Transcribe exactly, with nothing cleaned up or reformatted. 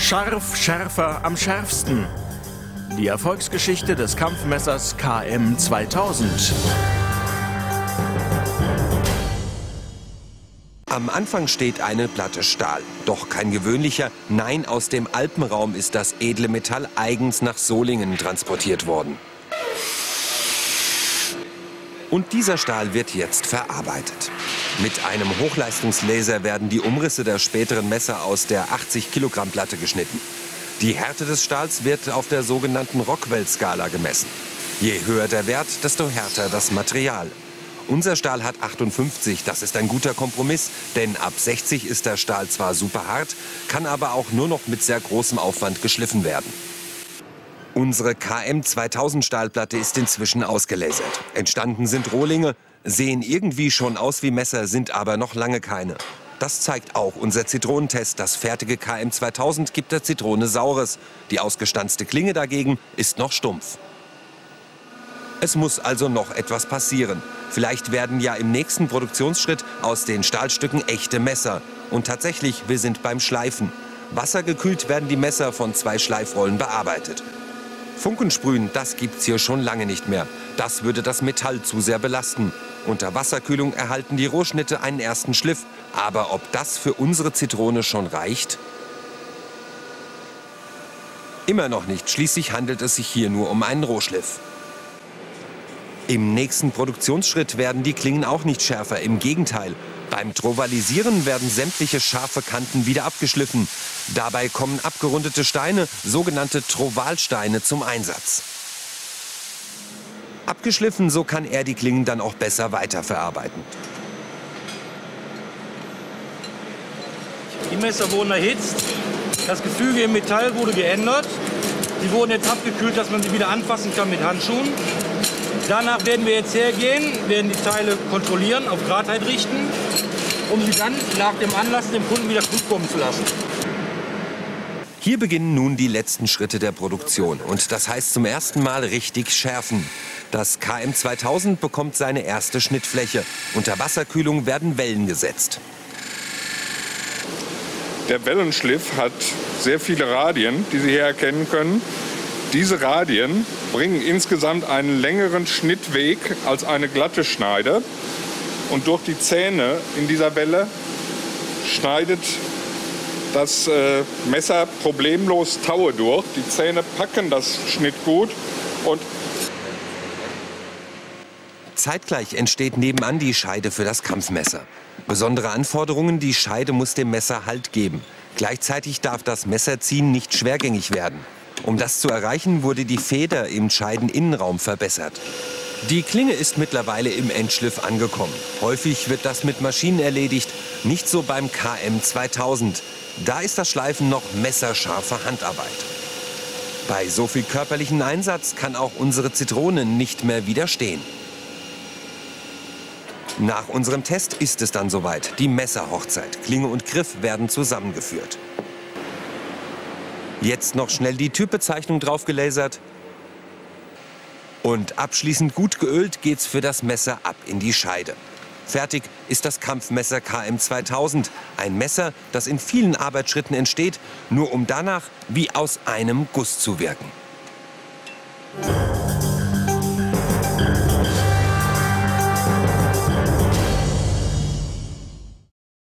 Scharf, schärfer, am schärfsten. Die Erfolgsgeschichte des Kampfmessers K M zweitausend. Am Anfang steht eine Platte Stahl. Doch kein gewöhnlicher, nein, aus dem Alpenraum ist das edle Metall eigens nach Solingen transportiert worden. Und dieser Stahl wird jetzt verarbeitet. Mit einem Hochleistungslaser werden die Umrisse der späteren Messer aus der achtzig Kilogramm Platte geschnitten. Die Härte des Stahls wird auf der sogenannten Rockwell-Skala gemessen. Je höher der Wert, desto härter das Material. Unser Stahl hat achtundfünfzig, das ist ein guter Kompromiss, denn ab sechzig ist der Stahl zwar super hart, kann aber auch nur noch mit sehr großem Aufwand geschliffen werden. Unsere K M zweitausend Stahlplatte ist inzwischen ausgelasert. Entstanden sind Rohlinge, sehen irgendwie schon aus wie Messer, sind aber noch lange keine. Das zeigt auch unser Zitronentest. Das fertige K M zweitausend gibt der Zitrone Saures. Die ausgestanzte Klinge dagegen ist noch stumpf. Es muss also noch etwas passieren. Vielleicht werden ja im nächsten Produktionsschritt aus den Stahlstücken echte Messer. Und tatsächlich, wir sind beim Schleifen. Wassergekühlt werden die Messer von zwei Schleifrollen bearbeitet. Funkensprühen, das gibt's hier schon lange nicht mehr. Das würde das Metall zu sehr belasten. Unter Wasserkühlung erhalten die Rohschnitte einen ersten Schliff. Aber ob das für unsere Zitrone schon reicht? Immer noch nicht. Schließlich handelt es sich hier nur um einen Rohschliff. Im nächsten Produktionsschritt werden die Klingen auch nicht schärfer. Im Gegenteil. Beim Trovalisieren werden sämtliche scharfe Kanten wieder abgeschliffen. Dabei kommen abgerundete Steine, sogenannte Trovalsteine, zum Einsatz. Abgeschliffen, so kann er die Klingen dann auch besser weiterverarbeiten. Die Messer wurden erhitzt, das Gefüge im Metall wurde geändert. Die wurden jetzt abgekühlt, dass man sie wieder anfassen kann mit Handschuhen. Danach werden wir jetzt hergehen, werden die Teile kontrollieren, auf Gradheit richten, um sie dann nach dem Anlassen dem Kunden wieder gut kommen zu lassen. Hier beginnen nun die letzten Schritte der Produktion. Und das heißt zum ersten Mal richtig schärfen. Das K M zweitausend bekommt seine erste Schnittfläche. Unter Wasserkühlung werden Wellen gesetzt. Der Wellenschliff hat sehr viele Radien, die Sie hier erkennen können. Diese Radien bringen insgesamt einen längeren Schnittweg als eine glatte Schneide. Und durch die Zähne in dieser Welle schneidet das äh, Messer problemlos Taue durch. Die Zähne packen das Schnittgut und zeitgleich entsteht nebenan die Scheide für das Kampfmesser. Besondere Anforderungen, die Scheide muss dem Messer Halt geben. Gleichzeitig darf das Messerziehen nicht schwergängig werden. Um das zu erreichen, wurde die Feder im Scheideninnenraum verbessert. Die Klinge ist mittlerweile im Endschliff angekommen. Häufig wird das mit Maschinen erledigt, nicht so beim K M zweitausend. Da ist das Schleifen noch messerscharfe Handarbeit. Bei so viel körperlichen Einsatz kann auch unsere Zitrone nicht mehr widerstehen. Nach unserem Test ist es dann soweit. Die Messerhochzeit. Klinge und Griff werden zusammengeführt. Jetzt noch schnell die Typbezeichnung drauf gelasert. Und abschließend gut geölt geht's für das Messer ab in die Scheide. Fertig ist das Kampfmesser K M zweitausend. Ein Messer, das in vielen Arbeitsschritten entsteht, nur um danach wie aus einem Guss zu wirken.